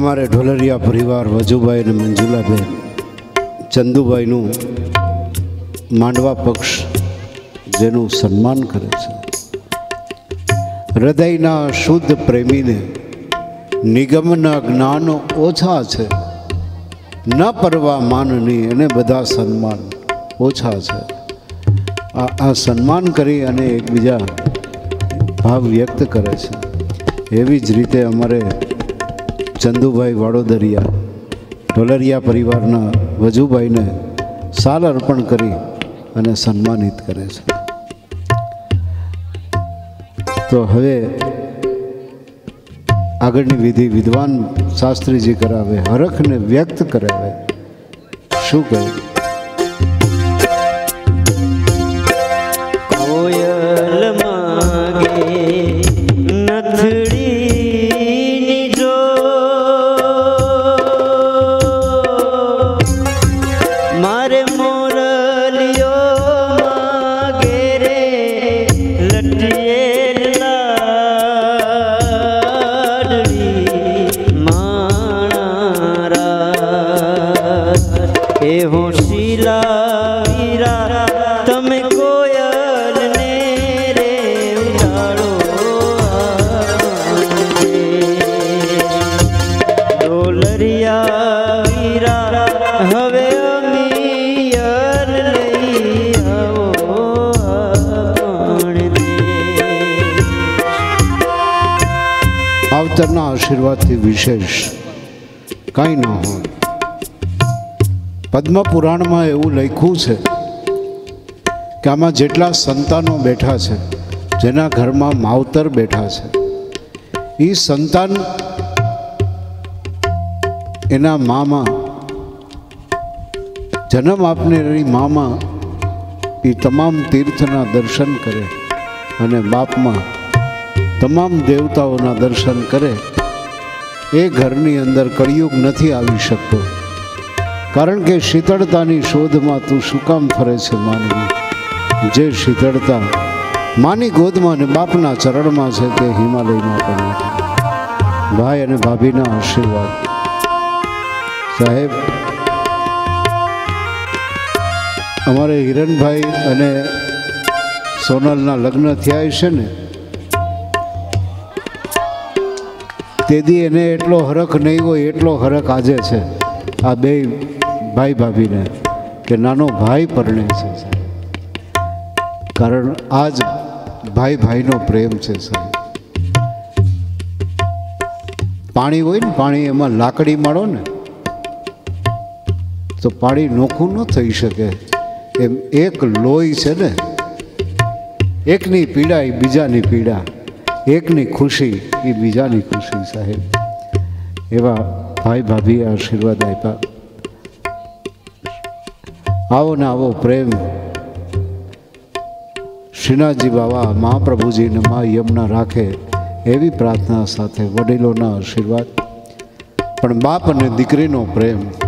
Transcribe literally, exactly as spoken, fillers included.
અમારે ઢોલરિયા પરિવાર વજુભાઈ અને મંજુલાબેન ચંદુભાઈનું માંડવા પક્ષ જેનું સન્માન કરે છે, હૃદયના શુદ્ધ પ્રેમીને નિગમના જ્ઞાન ઓછા છે, ન પરવા માનની એને બધા સન્માન ઓછા છે. આ આ સન્માન કરી અને એકબીજા ભાવ વ્યક્ત કરે છે. એવી જ રીતે અમારે ચંદુભાઈ વાડોદરિયા ઢોલરિયા પરિવારના વજુભાઈને સાલ અર્પણ કરી અને સન્માનિત કરે છે. તો હવે આગળની વિધિ વિદ્વાન શાસ્ત્રીજી કરાવે, હરખને વ્યક્ત કરાવે. શું કહે? કોયલ માગે નથડીની જો મારે મોરલિયો માગે રે લટિયેલ લાડડી માણારા એ હોશીલા વીરા તમે કોયલ ને રે ઉડાડો ઢોલરિયા વીરા હવે અમિયર લઈ આવો આપણને. આવતરના આશીર્વાદથી વિશેષ કાંઈ ન હોય. પદ્મ પુરાણમાં એવું લખ્યું છે કે આમાં જેટલા સંતાનો બેઠા છે, જેના ઘરમાં માવતર બેઠા છે, એ સંતાન એના મામાં જન્મ આપનારી મામાં એ તમામ તીર્થના દર્શન કરે અને બાપમાં તમામ દેવતાઓના દર્શન કરે. એ ઘરની અંદર કળિયુગ નથી આવી શકતો, કારણ કે શીતળતાની શોધમાં તું શું કામ ફરે છે માનવી? જે શીતળતા માની ગોદમાં ને બાપના ચરણમાં છે તે હિમાલયમાં પણ નથી. ભાઈ અને ભાભીના આશીર્વાદ. સાહેબ, અમારે હિરણભાઈ અને સોનલના લગ્ન થયા છે ને, તેથી એને એટલો હરખ નહીં હોય એટલો હરખ આજે છે આ બે ભાઈ ભાભીને કે નાનો ભાઈ પરણે છે સાહેબ. કારણ આજ ભાઈ ભાઈનો પ્રેમ છે સાહેબ. પાણી હોય ને, પાણી એમાં લાકડી માળો ને તો પાણી નોખું ન થઈ શકે. એમ એક લોહી છે ને, એકની પીડા એ બીજાની પીડા, એકની ખુશી એ બીજાની ખુશી સાહેબ. એવા ભાઈ ભાભી આશીર્વાદ આપ્યા. આવો ને આવો પ્રેમ શ્રીનાથજી બાવા મહાપ્રભુજીને મા યમુના રાખે એવી પ્રાર્થના સાથે વડીલોના આશીર્વાદ, પણ બાપ અને દીકરીનો પ્રેમ